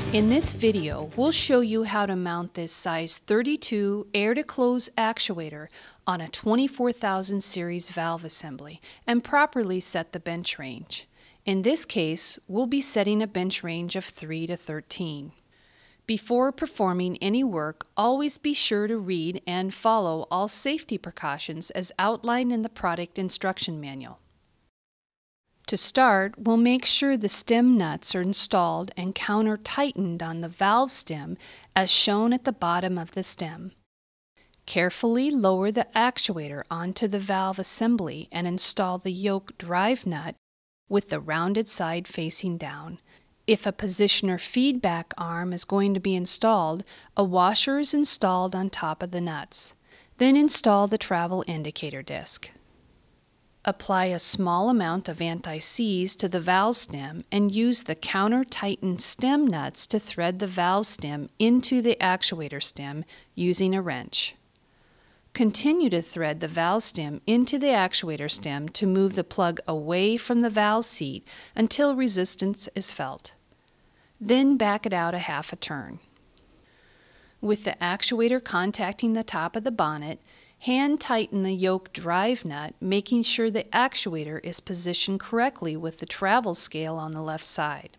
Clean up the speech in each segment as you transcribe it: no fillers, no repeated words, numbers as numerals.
In this video, we'll show you how to mount this size 32 air-to-close actuator on a 24,000 series valve assembly and properly set the bench range. In this case, we'll be setting a bench range of 3 to 13. Before performing any work, always be sure to read and follow all safety precautions as outlined in the product instruction manual. To start, we'll make sure the stem nuts are installed and counter-tightened on the valve stem as shown at the bottom of the stem. Carefully lower the actuator onto the valve assembly and install the yoke drive nut with the rounded side facing down. If a positioner feedback arm is going to be installed, a washer is installed on top of the nuts. Then install the travel indicator disc. Apply a small amount of anti-seize to the valve stem and use the counter-tightened stem nuts to thread the valve stem into the actuator stem using a wrench. Continue to thread the valve stem into the actuator stem to move the plug away from the valve seat until resistance is felt. Then back it out a half a turn. With the actuator contacting the top of the bonnet, hand tighten the yoke drive nut, making sure the actuator is positioned correctly with the travel scale on the left side.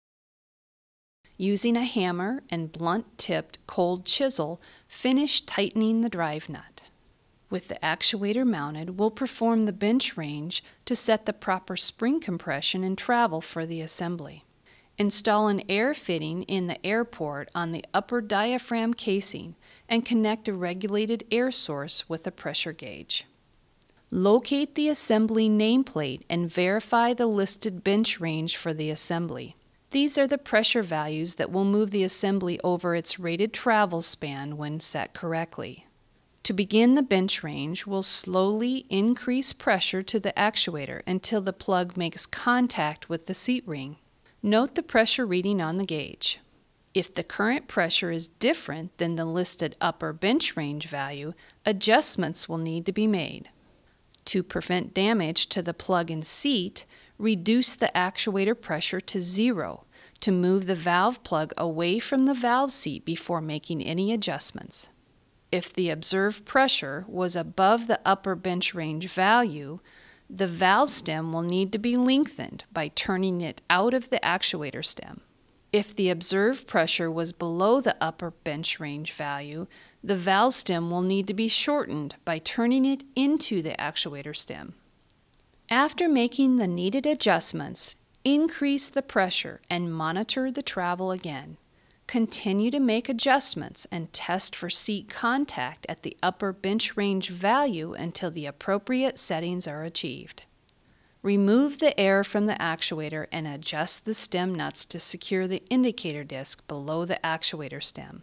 Using a hammer and blunt-tipped cold chisel, finish tightening the drive nut. With the actuator mounted, we'll perform the bench range to set the proper spring compression and travel for the assembly. Install an air fitting in the air port on the upper diaphragm casing and connect a regulated air source with a pressure gauge. Locate the assembly nameplate and verify the listed bench range for the assembly. These are the pressure values that will move the assembly over its rated travel span when set correctly. To begin the bench range, we'll slowly increase pressure to the actuator until the plug makes contact with the seat ring. Note the pressure reading on the gauge. If the current pressure is different than the listed upper bench range value, adjustments will need to be made. To prevent damage to the plug and seat, reduce the actuator pressure to 0 to move the valve plug away from the valve seat before making any adjustments. If the observed pressure was above the upper bench range value, the valve stem will need to be lengthened by turning it out of the actuator stem. If the observed pressure was below the upper bench range value, the valve stem will need to be shortened by turning it into the actuator stem. After making the needed adjustments, increase the pressure and monitor the travel again. Continue to make adjustments and test for seat contact at the upper bench range value until the appropriate settings are achieved. Remove the air from the actuator and adjust the stem nuts to secure the indicator disc below the actuator stem.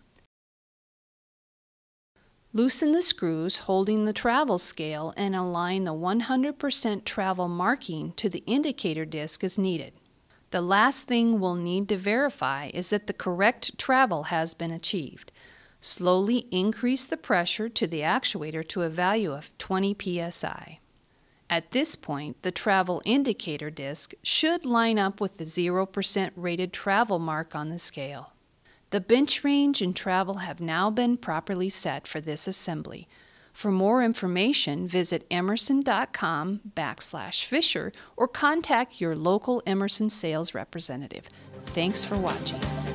Loosen the screws holding the travel scale and align the 100% travel marking to the indicator disc as needed. The last thing we'll need to verify is that the correct travel has been achieved. Slowly increase the pressure to the actuator to a value of 20 psi. At this point, the travel indicator disc should line up with the 0% rated travel mark on the scale. The bench range and travel have now been properly set for this assembly. For more information, visit emerson.com/Fisher or contact your local Emerson sales representative. Thanks for watching.